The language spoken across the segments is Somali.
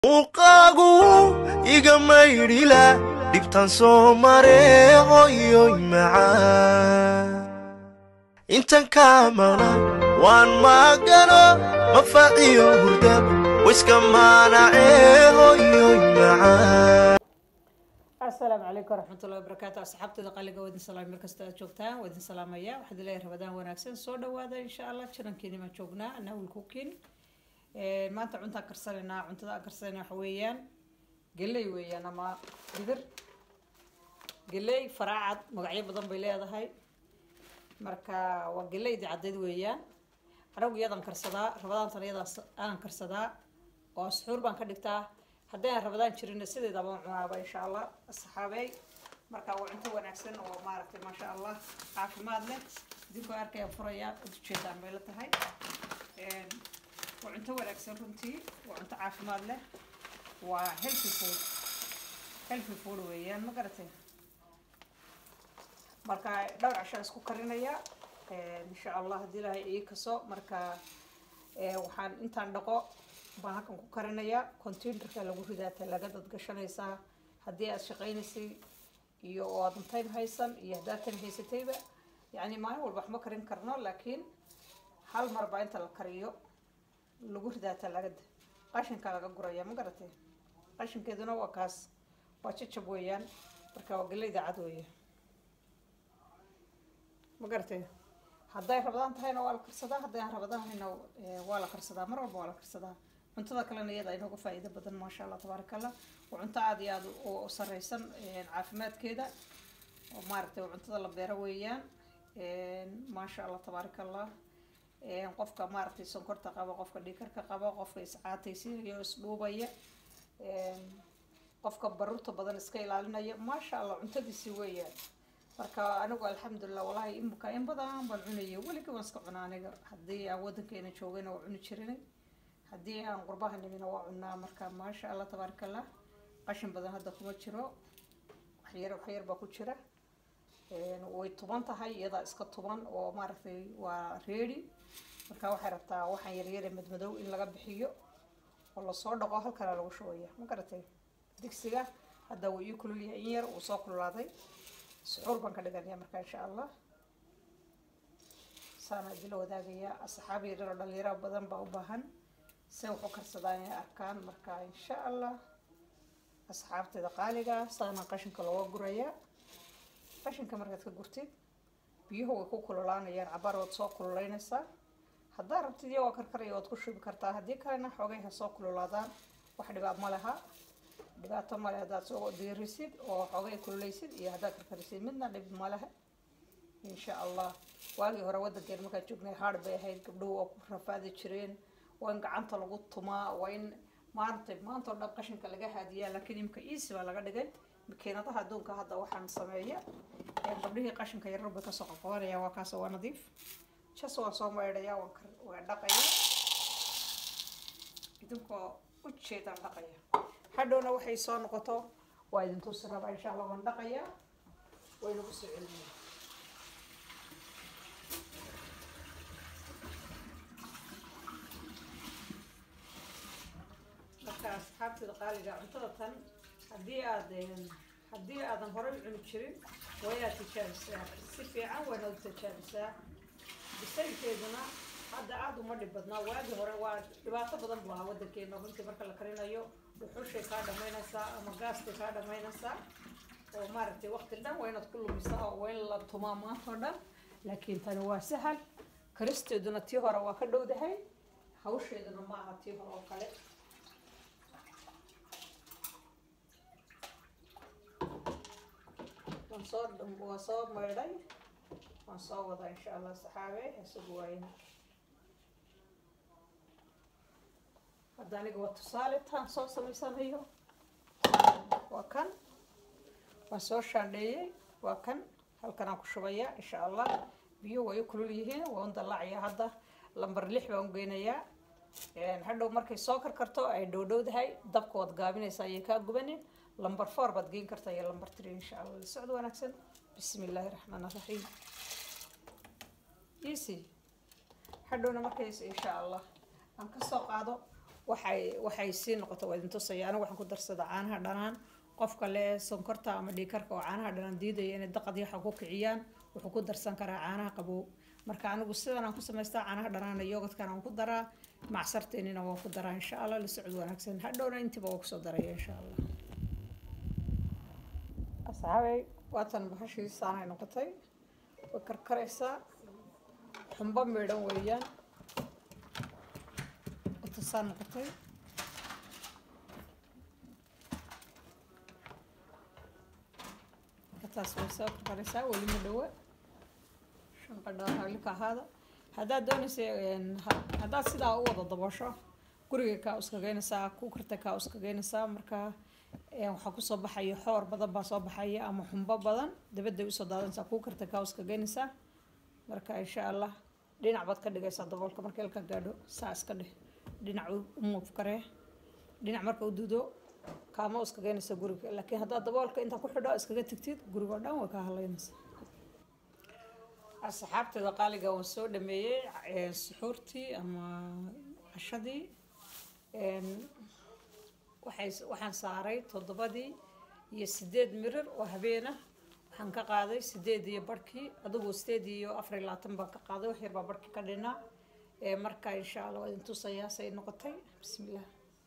Uqagu igamayirila dibtan soo mare hoyoy macaan intan kaamana waan magano mafaqiyo hurda wiska maanae hoyoy macaan. السلام عليكم ورحمة الله وبركاته. أصحابتي قالوا ودين سلام مركز جوجتان ودين سلام يا واحد الله رمضان وناكسن صودا وهذا إن شاء الله شرن كيني ما شوفنا أنا والكوكين ما أنت عنتا كرسلنا عنتا كرسلنا حويان قل لي ويا أنا ما قدر قل لي فرعت مقعيب ضم بلي هذا هاي مركا وقل لي دي عدد ويان أنا ويا ضم كرسدا رمضان طريقة أنا كرسدا وسحور بنكدكتا هدين رمضان شرين سيدي دابا معنا إن شاء الله الصحابي مركا وعنتو وناكسن وماركتي ما شاء الله عافماد له ديكو أركي فريا وتشيدان بيلتا هاي وعنتو وناكسن رنتي وعنتو عافماد له هيلثي فود ويان ما قرتي مركا دور عشان اسكو كرينيا إن شاء الله هدي لها إيكسو مركا وحان إنتان دقو baan halkan ku karinayaa containerka lagu ridaa talaagada dad gashanaysa hadii aad shaqeynaysi iyo aad time haysan iyo hadaad time haysatayba yani maalin walba wax ma karin karno laakiin hal mar baa inta la kariyo lagu ridaa talaagada qashinka laga guraya ma garatay qashinkeeduna waa kaas waa jajab weeyaan marka waa galeyda cad weeye ma garatay hadday rabadaan tahayna waa la karsadaa hadday aan rabadaan hayna waa la karsadaa mar walba waa la karsadaa cuntada kalena iyada inooga faa'iido badan ma sha Allah tabarakallah cunto aad iyo aad u sareysan caafimaadkeeda oo maaragtay cuntada la beero weeyaan ma sha Allah tabarakallah qofka maaragtay sonkorta qaba qofka dhiigkarka qaba qofka iscaataysiyo isdhuubaya qofka baruurta badan iska ilaalinaya ma sha Allah cuntadiisi weeyaan marka anigu alxamdulillah wallahi imka in badan baan cunayay waliga waan iska cunaa aniga hadii aan wadankeena joogayna oo cuni jiray hadii aan qurbaha nimina waa cunaa marka ma sha Allah tabarakallah qashin badan hadda kuma jiro wax yar baa ku jira way tuban tahay iyada iska tuban oo maaragtay waa ready marka waxay rabtaa waxaan yar madmadow in laga bixiyo oo la soo dhaqo halkan lagu shubaya ma garatay digsiga hadda way ii kulul yahay in yar uu soo kululaaday suxuur baan ka dhiganayaa marka insha Allah saana dilo wadaagaya asxaabi dhalinyaro badan baa u baahan si wax u karsadaan arkaan marka insha Allah asxaabtida qaaliga saana qashinka loo guraya qashinka markaad ka gurtid biyuhu way ku kululaanayaan cabarood soo kululeynaysa hadaa rabtid iyo karkarayo waad ku shubi kartaa hadii kalena xoogay ha soo kululaadaan wax dhibaat ma laha dhibaato ma leh hadaad soo diirisid oo xoogay kululeysid iyo hadaad karkarisid midna dhib ma laha insha Allah waagi hore wadankeena marka joognay hard bay ahayd gabdhuhu oo ku rafaadi jireen waan gacanta lagu tumaa waan maanta dhab qashinka laga haadiyaa laakiin imka easy baa laga dhigay makiinadaha adduunka hadda waxaan sameeyaa gabdhihii qashinka yar bay ka soo qabanaya waa kaas waa nadiif jas waa soo maydhaya waan dhaqaya idinkoo u jeedaan dhaqaya hadhowna waxay soo noqoto waa idin tusi rabaa insha Allah waan dhaqaya way nagu soo celinaya asxaabtida qaaliga cuntada tan hadii aadan horay cuni jirin way tijaabisaa si fiican way u tijaabisaa bisaylkeeduna hadda aad uma dhib badnaa waagi hore waa dhibaato badan buu ahaa wadankeena runtii marka la karinayo dhuxushay ka dhamaynaysaa ama gaasta ka dhamaynaysaa oo maaragtay waqti dhan waa inaad ku lumisaa oo waa in la tumaa maanta dhan laakiin tani waa sahal karisteeduna tii hore waa ka dhowdahay hawsheeduna ma aha tii hore oo kale وصوب مردي ونصوض إن شاء الله صحابي هسبوين هذا نقوى تصالت هنصوب سميسان هيو وكان ونصوب شاندي وكان هل كان أكو شوية إن شاء الله بيو ويكلوا ليهين وندلع يا هذا لمبر لحبة ونقينيا يعني هذا مركز سكر كرتو أي دودو ده هاي دبك وتقابلين سايكا جبنين لمبر 4 بدقين كرتا يا لمبر 3 إن شاء الله السعد ونكسن بسم الله الرحمن الرحيم يسي حدونا مركز إن شاء الله أنك السوق هذا waxay sii noqoto waa idin tusaya anigu waxaan ku darsadaa caanaha dhanaan qofka le sonkorta ama dhiikarka oo caanaha dhanaan diidaya inay daqad yaxa ku kiciyaan wuxuu ku darsan karaa caanaha qabow marka anigu sidan aan ku samaystaa caanaha dhanaan iyo yogurtkan aan ku daraa macsarteenina waan ku daraa insha Allah la socod wanaagsan hadhowna intiba waan ku soo daraya insha Allah asxaabay waatan bahashii saanay noqotay way karkaraysaa xumbo meedhan weeyaan saan noqotay taas way soo karkaraysaa weli ma dhawa shanqadhaa halka ahaada haddaad doonaysa haddaad sidaa u wada daboosho guriga kaa uskageynaysaa kuukarta kaa uskageynaysaa marka waxaa kusoo baxaya xoor badan baa soo baxaya ama xumbo badan dabadday usoo daadanaysaa kuukarta kaa uskageynaysaa marka insha Allah dhinac baad ka dhigaysaa daboolka marka ilka gaadho saa iska dheh dhinac u move karee dhinac marka u dudo kaama uskageynaysa guriga laakiin haddaad daboolka inta ku xidho iskaga tagtid guriga oo dhan way ka halaynaysaa asxaabteeda qaaliga waan soo dhameeyey suxuurtii ama cashadii waxaan saaray 7 iyo 8 mirir oo habeena waxaan ka qaaday 8 iyo barkii adigu 8 iyo 24 baan ka qaaday wax yar baa barkii ka dhinaa marka insha Allah waan tusayaa say noqotay bismillaah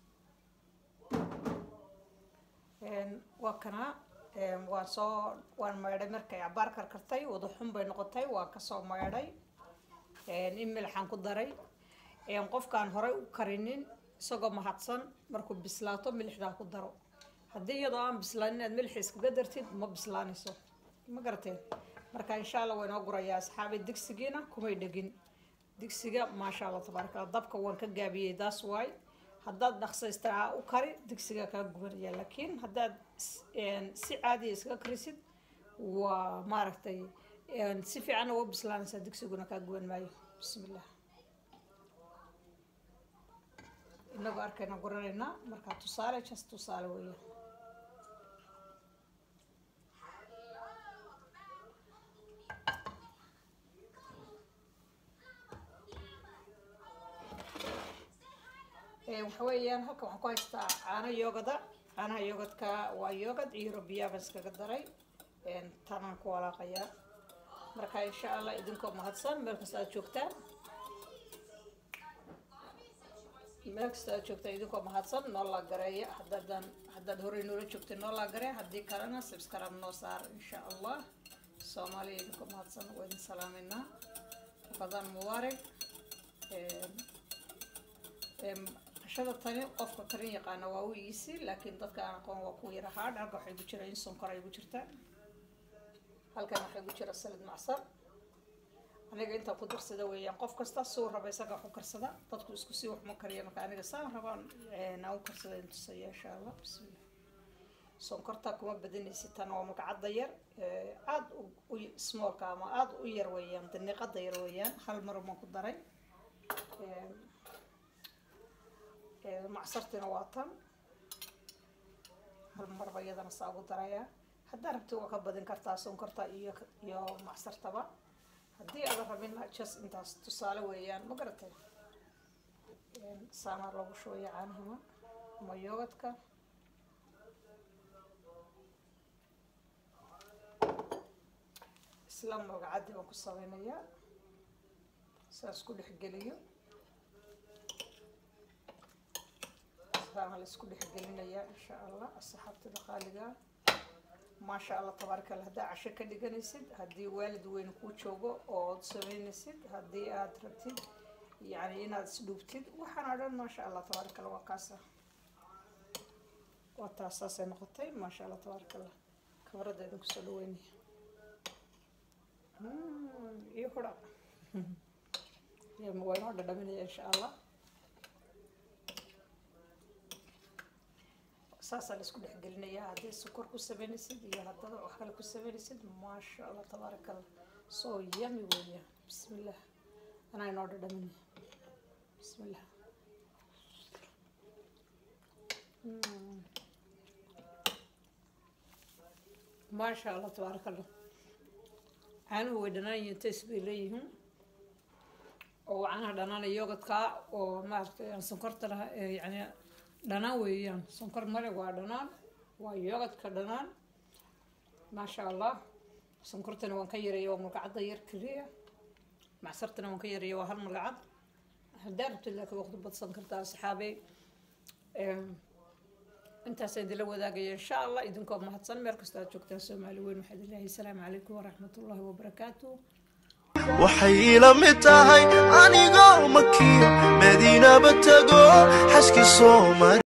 waa kana waan maydhay markay cabaar karkartay wada xun bay noqotay waa ka soo maydhay in milixaan ku daray qofkaan horey u karinin isagoo mahadsan markuu bislaato milixdaa ku daro haddii iyadoo aan bislaanin inaad milix iskaga dartid ma bislaanayso ma garateen marka insha Allah waan oo gurayaa asxaabi digsigiina kumay dhegin digsiga maasha Allah tabaaraka Allah dabka waan ka gaabiyay daas waay haddaad dhaqsaystaa u kari digsiga ka gubanaya laakiin haddaad si caadi iskaga karisid waa maaragtay si fiican oo bislaanaysa digsiguna ka guban maayo bismillaah inagu arkayna guranayna marka tusaale weeye waxa weeyaan halka waxaan ku haystaa caanaha yogadka waa yogad iyo biyo baan iskaga daray tanaan ku walaaqayaa marka insha Allah idinkoo mahadsan meel kasta aad joogtaan idinkoo mahadsan noo la gareeya haddaad horey noola joogtay noo la gareeya haddii kalena subscribe noo saar insha Allah Soomaaliya idinkoo mahadsan waa idin salaameynaa Ramadan mubaarak cashada tani qofka karin yaqaana waa u iisi laakiin dadka aan aqoon waa ku yara hard halka waxay ku jiraan sonkor ay ku jirtaa halkan waxay ku jiraan salad macsar aniga inta ku darsada weeyaan qof kasta soo raba isaga ku karsada dadku isku sii wax ma kariyo marka aniga saan rabaan aan u karsada inta sayay insha Allah bismillah sonkorta kuma badanaysi tan waa magacada yar aad u small ka ama aad u yar weeyaan daniiqada yar weeyaan hal mar ma ku daray macsartina waa tan hal mar bayadana saa ugu daraya haddaad rabto waa ka badin kartaa sonkorta iyo macsartaba haddii aad rabin just intaas tusaale weeyaan ma garatay saana lagu shooya caanaha ama yogadka isla magacadii baan ku samaynayaa saas ku dhex geliyo la isku dhex gelinayaa insha Allah asxaabtada qaaliga maasha Allah tabaaraka Allah hadaa casho ka dhiganaysid haddii waalid weyn ku joogo oo sameynaysid haddii aad rabtid yani inaad isdhuubtid waxaan dhan maasha Allah tabaaraka Allah waa kaasa waa taasay noqotay maasha Allah tabaaraka Allah kabradeeda ku soo dhaweynaya iyo hora ma wayno dhadhaminaya insha Allah saasa la isku dhex gelinayaa haddii sokor ku sameynaysid iyo haddaba wax kale ku sameynaysid maasha Allah tabaaraka Allah soo yummy weeyaan bismillah ana inoo dhadhaminaya bismillah maasha Allah tabaaraka Allah caanuhu way dhanaan yihiin taste bay leeyihiin وعنها دنان يوغت كا وما سكرت لها يعني دنان ويان سكر مرق ودنان ويوغت كدنان ما شاء الله سكرتنا ونكير يوم مقعد يركليه معصرتنا ونكير يوم هالمقعد هدارت لك وقت بتصنكرتها صحابي انت سيدي لو ذاقي ان شاء الله اذنكم ما هتصن مركز جوجتا سومالي وين وحد الله السلام عليكم ورحمه الله وبركاته waxay ila mid tahay anigoo makiyo madiina batago xaski Soomaali